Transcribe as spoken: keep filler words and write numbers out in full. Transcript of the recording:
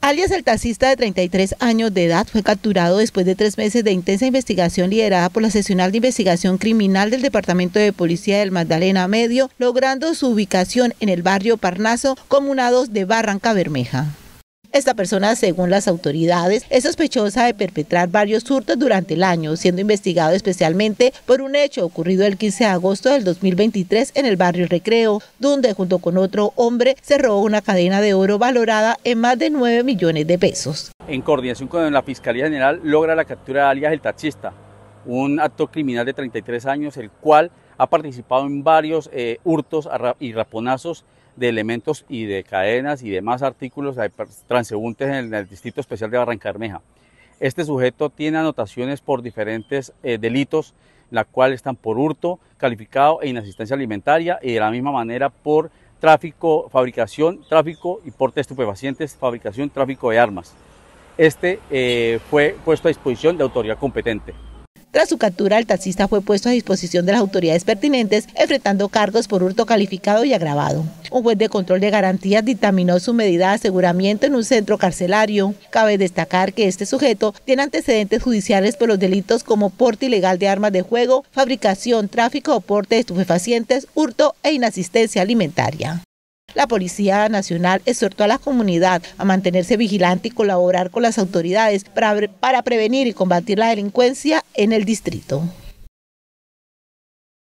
Alias el taxista de treinta y tres años de edad fue capturado después de tres meses de intensa investigación liderada por la Seccional de Investigación Criminal del Departamento de Policía del Magdalena Medio, logrando su ubicación en el barrio Parnaso, comuna dos de Barrancabermeja. Esta persona, según las autoridades, es sospechosa de perpetrar varios hurtos durante el año, siendo investigado especialmente por un hecho ocurrido el quince de agosto del dos mil veintitrés en el barrio Recreo, donde junto con otro hombre se robó una cadena de oro valorada en más de nueve millones de pesos. En coordinación con la Fiscalía General logra la captura de alias el taxista, un actor criminal de treinta y tres años, el cual ha participado en varios eh, hurtos y raponazos de elementos y de cadenas y demás artículos transeúntes en el Distrito Especial de Barrancabermeja. Este sujeto tiene anotaciones por diferentes eh, delitos, la cual están por hurto calificado e inasistencia alimentaria, y de la misma manera por tráfico, fabricación, tráfico y porte de estupefacientes, fabricación, tráfico de armas. Este eh, fue puesto a disposición de autoridad competente. Tras su captura, el taxista fue puesto a disposición de las autoridades pertinentes, enfrentando cargos por hurto calificado y agravado. Un juez de control de garantías dictaminó su medida de aseguramiento en un centro carcelario. Cabe destacar que este sujeto tiene antecedentes judiciales por los delitos como porte ilegal de armas de fuego, fabricación, tráfico o porte de estupefacientes, hurto e inasistencia alimentaria. La Policía Nacional exhortó a la comunidad a mantenerse vigilante y colaborar con las autoridades para, para prevenir y combatir la delincuencia en el distrito.